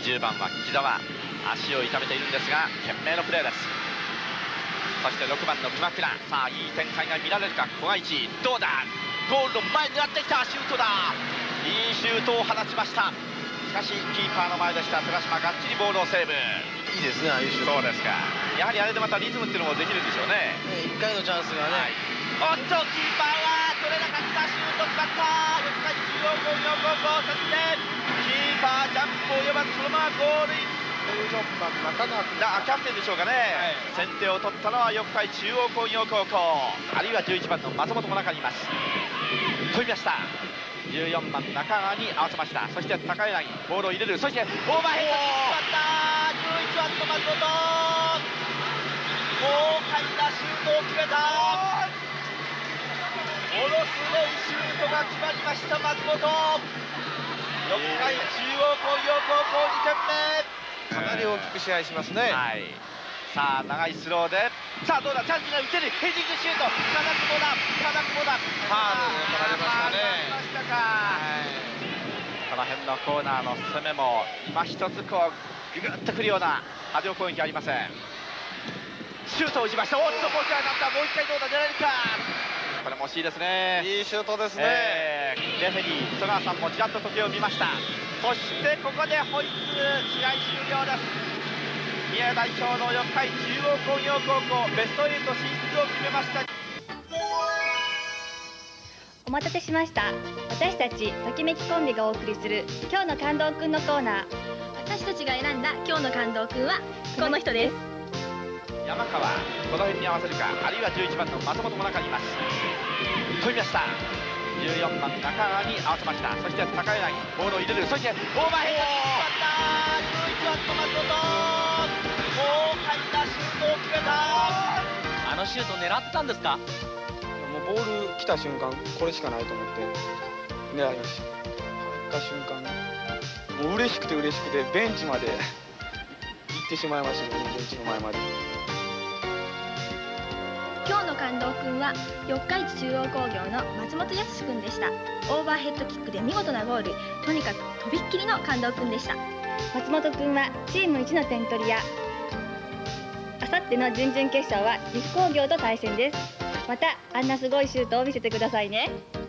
20番は木澤、足を痛めているんですが懸命のプレーです。そして6番の熊倉、さあいい展開が見られるか。古賀一どうだ、ゴールの前狙ってきた、シュートだ、いいシュートを放ちました。しかしキーパーの前でした。寺島がっちりボールをセーブ。 いいですね、ああいうシュート。 そうですか。やはりあれでまたリズムっていうのもできるんでしょうね。 1回のチャンスがね、 おっとキーパーは取れなかった。シュート決まった。四日市中央工業高校、そしてキーパージャンプ及ばずそのままゴールイン。 14番中川君、 キャプテンでしょうかね、先手を取ったのは四日市中央工業高校、あるいは11番の松本も中にいます。飛びました。14番中川に合わせました。そして高柳ボールを入れる。そしてオーバーヘッド決まった。11番の松本、豪快なシュートを決めた。ものすごいシュートが決まりました松本。四日市中央工業高校2点目。 かなり大きく支配しますね。 はい、さあ長いスローで、さあどうだ、チャンスが打てる、ヘディングシュート、ただ久保だ、ただ久保だ、 ファールを取られましたね。 この辺のコーナーの攻めも今一つこうググッとくるような波状攻撃ありません。シュートを打ちました。おっとボールが当たった。もう一回どうだ、狙えるか。これも惜しいですね。 いいシュートですね。 レフェリー戸川さんもちらっと時計を見ました。そしてここでホイッスル、試合終了です。三重代表の四日市中央工業高校、ベスト8進出を決めました。 お待たせしました。私たちときめきコンビがお送りする今日の感動くんのコーナー。私たちが選んだ今日の感動くんはこの人です。 山川、この辺に合わせるか、あるいは11番の松本も中にいます。飛びました。14番中川に合わせました。そして高柳ボールを入れる。そしてオーバーヘッド決まった。11番の松本、豪快なシュートを決めた。 あのシュート狙ってたんですか。 もうボール来た瞬間これしかないと思って狙いました。入った瞬間もう嬉しくてベンチまで行ってしまいましたね。ベンチの前まで。 今日の感動くんは四日市中央工業の松本康くんでした。オーバーヘッドキックで見事なゴール、とにかくとびっきりの感動くんでした。松本くんはチーム一の点取り屋。あさっての準々決勝は岐阜工業と対戦です。またあんなすごいシュートを見せてくださいね。